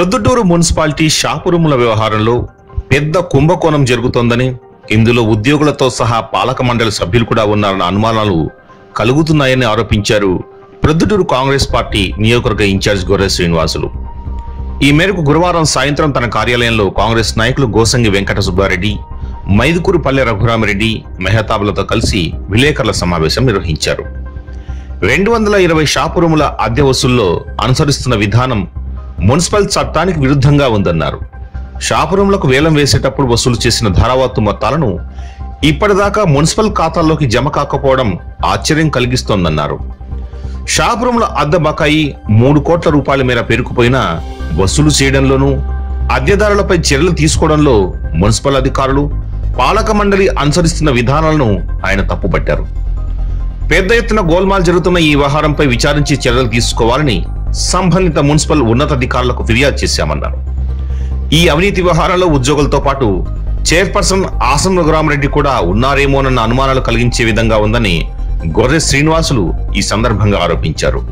Proddatur municipality షాపురూముల వ్యవహారంలో పెద్ద కుంభకోణం జరుగుతోందని, ఇందులో ఉద్యోగులతో సహా పాలక మండలి సభ్యులు కూడా ఉన్నారన్న అనుమానాలు కలుగుతున్నాయని ఆరోపించారు ప్రొద్దుటూరు కాంగ్రెస్ పార్టీ నియోజకవర్గ ఇన్ఛార్జ్ గొర్రె శ్రీనివాసులు. ఈ మేరకు గురువారం సాయంత్రం తన కార్యాలయంలో కాంగ్రెస్ నాయకులు గోసంగి వెంకట సుబ్బారెడ్డి, మైదుకూరు పల్లె రఘురామరెడ్డి మెహతాబులతో కలిసి విలేకరుల సమావేశం నిర్వహించారు. 220 షాపురూముల అద్దె వసూల్లో అనుసరిస్తున్న విధానం మున్సిపల్ చట్టానికి విరుద్ధంగా ఉందన్నారు. షాపురూములకు వేలం వేసేటప్పుడు వసూలు చేసిన ధారావాతు మొత్తాలను ఇప్పటిదాకా మున్సిపల్ ఖాతాల్లోకి జమ కాకపోవడం ఆశ్చర్యం కలిగిస్తోందన్నారు. షాపురూముల అద్దె బకాయి 3 కోట్ల రూపాయల మేర పేరుకుపోయినా వసూలు చేయడంలోనూ, అద్దెదారులపై చర్యలు తీసుకోవడంలో మున్సిపల్ అధికారులు, పాలక మండలి అనుసరిస్తున్న విధానాలను ఆయన తప్పుపట్టారు. పెద్ద ఎత్తున గోల్మాల్ జరుగుతున్న ఈ వ్యవహారంపై విచారించి చర్యలు తీసుకోవాలని సంబంధిత మున్సిపల్ ఉన్నతాధికారులకు ఫిర్యాదు చేశామన్నారు. ఈ అవినీతి వ్యవహారంలో ఉద్యోగులతో పాటు చైర్పర్సన్ ఆసం రఘురామరెడ్డి కూడా ఉన్నారేమోనన్న అనుమానాలు కలిగించే విధంగా ఉందని గొర్రె శ్రీనివాసులు ఈ సందర్భంగా ఆరోపించారు.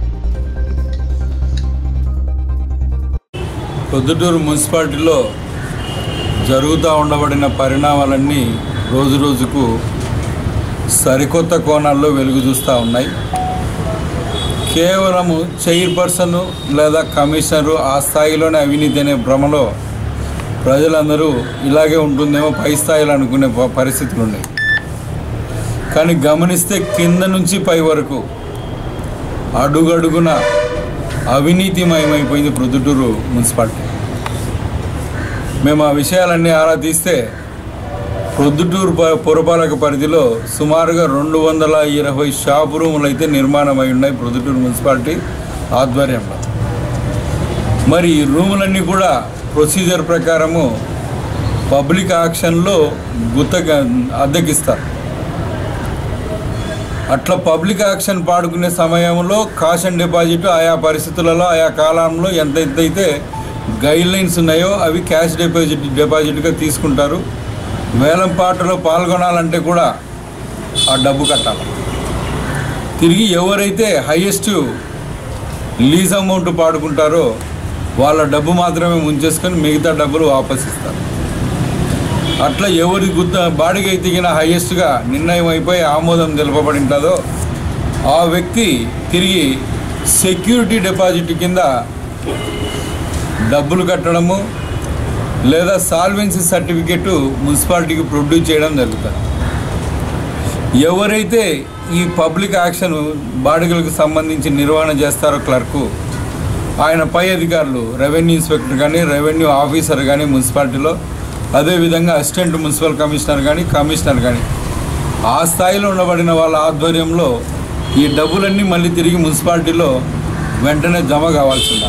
ప్రొద్దుటూరు మున్సిపాలిటీలో జరుగుతూ ఉండబడిన పరిణామాలన్నీ రోజు రోజుకు సరికొత్త కోణాల్లో వెలుగు చూస్తూ ఉన్నాయి. కేవలము చైర్పర్సన్ లేదా కమిషనరు ఆ స్థాయిలోనే అవినీతి అనే భ్రమలో ప్రజలందరూ ఇలాగే ఉంటుందేమో పై స్థాయిలో అనుకునే పరిస్థితులు ఉన్నాయి. కానీ గమనిస్తే కింద నుంచి పై వరకు అడుగడుగున అవినీతిమయమైపోయింది ప్రొద్దుటూరు మున్సిపాలిటీ. మేము ఆ విషయాలన్నీ ఆరా తీస్తే ప్రొద్దుటూరు పురపాలక పరిధిలో సుమారుగా 220 షాపు రూములు అయితే నిర్మాణమై ఉన్నాయి ప్రొద్దుటూరు మున్సిపాలిటీ ఆధ్వర్యంలో. మరి ఈ రూములన్నీ కూడా ప్రొసీజర్ ప్రకారము పబ్లిక్ ఆక్షన్లో అద్దెకిస్తారు. అట్లా పబ్లిక్ ఆక్షన్ పాడుకునే సమయంలో కాష్ అండ్ డిపాజిట్ ఆయా పరిస్థితులలో ఆయా కాలంలో ఎంతైతే గైడ్లైన్స్ ఉన్నాయో అవి క్యాష్ డిపాజిట్గా తీసుకుంటారు. వేలం పాటలో పాల్గొనాలంటే కూడా ఆ డబ్బు కట్టాలి. తిరిగి ఎవరైతే హైయెస్ట్ లీజ్ అమౌంట్ పాడుకుంటారో వాళ్ళ డబ్బు మాత్రమే ఉంచేసుకొని మిగతా డబ్బులు వాపస్ ఇస్తారు. అట్లా ఎవరి బాడీకి దిగిన హైయెస్ట్గా నిర్ణయం అయిపోయి ఆమోదం తెలుపబడి ఉంటుందో ఆ వ్యక్తి తిరిగి సెక్యూరిటీ డిపాజిట్ కింద డబ్బులు కట్టడము లేదా సాల్వెన్సీ సర్టిఫికెట్ మున్సిపాలిటీకి ప్రొడ్యూస్ చేయడం జరుగుతుంది. ఎవరైతే ఈ పబ్లిక్ యాక్షన్ బాడిగలకు సంబంధించి నిర్వహణ చేస్తారో క్లర్కు, ఆయన పై అధికారులు రెవెన్యూ ఇన్స్పెక్టర్ కానీ, రెవెన్యూ ఆఫీసర్ కానీ మున్సిపాలిటీలో, అదేవిధంగా అసిస్టెంట్ మున్సిపల్ కమిషనర్ కానీ ఆ స్థాయిలో ఉండబడిన వాళ్ళ ఆధ్వర్యంలో ఈ డబ్బులన్నీ మళ్ళీ తిరిగి మున్సిపాలిటీలో వెంటనే జమ కావాల్సింది.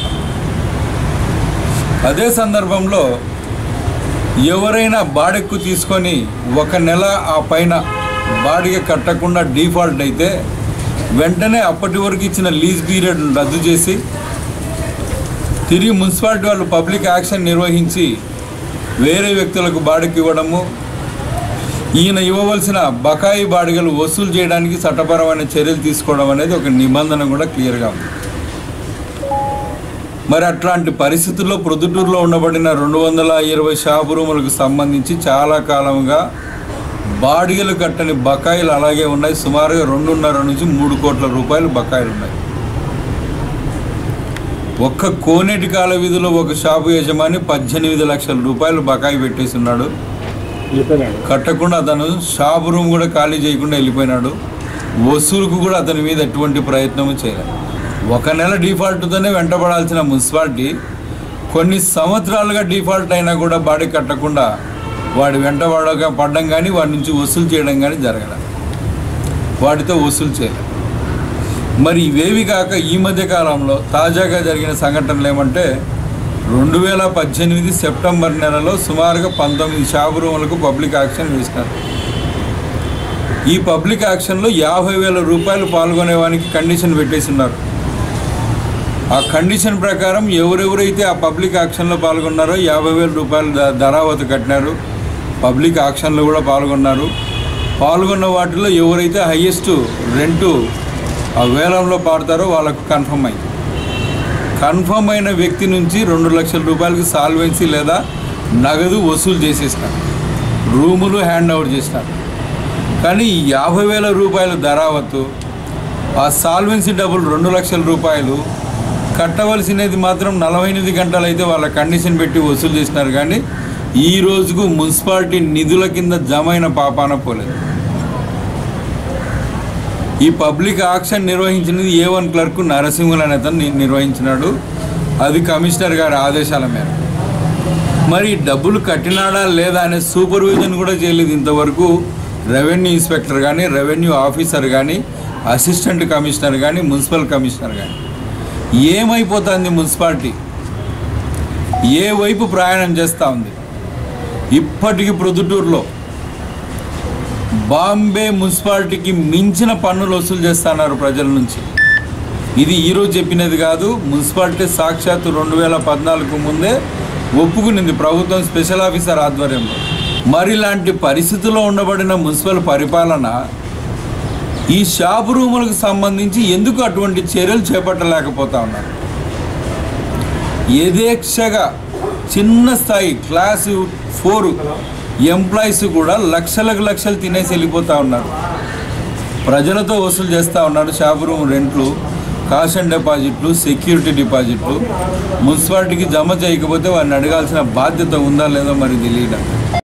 అదే సందర్భంలో ఎవరైనా బాడెక్కు తీసుకొని 1 నెల ఆ పైన బాడిగ కట్టకుండా డిఫాల్ట్ అయితే వెంటనే అప్పటి వరకు ఇచ్చిన లీజ్ పీరియడ్ రద్దు చేసి తిరిగి మున్సిపాలిటీ వాళ్ళు పబ్లిక్ యాక్షన్ నిర్వహించి వేరే వ్యక్తులకు బాడిగ ఇవ్వడము, ఈయన ఇవ్వవలసిన బకాయి బాడిగలు వసూలు చేయడానికి చట్టపరమైన చర్యలు తీసుకోవడం అనేది ఒక నిబంధన కూడా క్లియర్గా ఉంది. మరి అట్లాంటి పరిస్థితుల్లో ప్రొద్దుటూరులో ఉండబడిన 220 షాపు రూములకు సంబంధించి చాలా కాలంగా బాడిగలు కట్టని బకాయిలు అలాగే ఉన్నాయి. సుమారుగా 2.5 నుంచి 3 కోట్ల రూపాయలు బకాయిలు ఉన్నాయి. ఒక్క కోనేటి కాల వీధిలో ఒక షాపు యజమాని 18 లక్షల రూపాయలు బకాయి పెట్టేసి ఉన్నాడు. కట్టకుండా అతను షాపు రూమ్ కూడా ఖాళీ చేయకుండా వెళ్ళిపోయినాడు. వసూలుకు కూడా అతని మీద ఎటువంటి ప్రయత్నము చేయలేదు. 1 నెల డిఫాల్ట్తోనే వెంటబడాల్సిన మున్సిపాలిటీ కొన్ని సంవత్సరాలుగా డిఫాల్ట్ అయినా కూడా బాడీ కట్టకుండా వాడి పడడం కానీ వాడి నుంచి వసూలు చేయడం కానీ జరగలేదు. వాటితో వసూలు చేయలేదు. మరి ఇవేవి కాక ఈ మధ్య కాలంలో తాజాగా జరిగిన సంఘటనలు ఏమంటే 2018 సెప్టెంబర్ నెలలో సుమారుగా 19 షాపు రూములకు పబ్లిక్ యాక్షన్ వేసినారు. ఈ పబ్లిక్ యాక్షన్లో 50,000 రూపాయలు పాల్గొనేవానికి కండిషన్ పెట్టేసి ఉన్నారు. ఆ కండిషన్ ప్రకారం ఎవరెవరైతే ఆ పబ్లిక్ యాక్షన్లో పాల్గొన్నారో 50,000 రూపాయలు ధరావతు కట్టినారు. పబ్లిక్ యాక్షన్లో కూడా పాల్గొన్న వాటిలో ఎవరైతే హైయెస్ట్ రెంటు ఆ వేలంలో పాడతారో వాళ్ళకు కన్ఫర్మ్ అయింది. కన్ఫర్మ్ అయిన వ్యక్తి నుంచి 2 లక్షల రూపాయలకి సాల్వెన్సీ లేదా నగదు వసూలు చేసేసినారు, రూములు హ్యాండ్ ఓవర్ చేసినారు. కానీ 50,000 రూపాయలు ధరావత్తు, ఆ సాల్వెన్సీ డబ్బులు 2 లక్షల రూపాయలు కట్టవలసినది మాత్రం 48 గంటలు అయితే వాళ్ళ కండిషన్ పెట్టి వసూలు చేసినారు. కానీ ఈ రోజుకు మున్సిపాలిటీ నిధుల కింద జమ అయిన పాపాన పోలేదు. ఈ పబ్లిక్ ఆక్షన్ నిర్వహించినది A1 క్లర్క్ నరసింహులు అనే అతను నిర్వహించినాడు, అది కమిషనర్ గారి ఆదేశాల మేర. మరి డబ్బులు కట్టినాడా లేదా అనే సూపర్విజన్ కూడా చేయలేదు ఇంతవరకు రెవెన్యూ ఇన్స్పెక్టర్ కానీ, రెవెన్యూ ఆఫీసర్ కానీ, అసిస్టెంట్ కమిషనర్ కానీ, మున్సిపల్ కమిషనర్ కానీ. ఏమైపోతుంది మున్సిపాలిటీ? ఏ వైపు ప్రయాణం చేస్తూ ఉంది? ఇప్పటికీ ప్రొద్దుటూరులో బాంబే మున్సిపాలిటీకి మించిన పన్నులు వసూలు చేస్తున్నారు ప్రజల నుంచి. ఇది ఈరోజు చెప్పినది కాదు, మున్సిపాలిటీ సాక్షాత్తు 2014 ముందే ఒప్పుకునింది ప్రభుత్వం స్పెషల్ ఆఫీసర్ ఆధ్వర్యంలో. మరి ఇలాంటి పరిస్థితుల్లో ఉండబడిన మున్సిపల్ పరిపాలన ఈ షాపు రూములకు సంబంధించి ఎందుకు అటువంటి చర్యలు చేపట్టలేకపోతా ఉన్నారు? యథేచ్ఛగా చిన్న స్థాయి క్లాసు 4 ఎంప్లాయీస్ కూడా లక్షలు తినేసి వెళ్ళిపోతూ ఉన్నారు. ప్రజలతో వసూలు చేస్తూ ఉన్నారు షాపు రూమ్ రెంట్లు, కాషన్ డిపాజిట్లు, సెక్యూరిటీ డిపాజిట్లు. మున్సిపాలిటీకి జమ చేయకపోతే వారిని అడగాల్సిన బాధ్యత ఉందా లేదో మరి తెలియడం.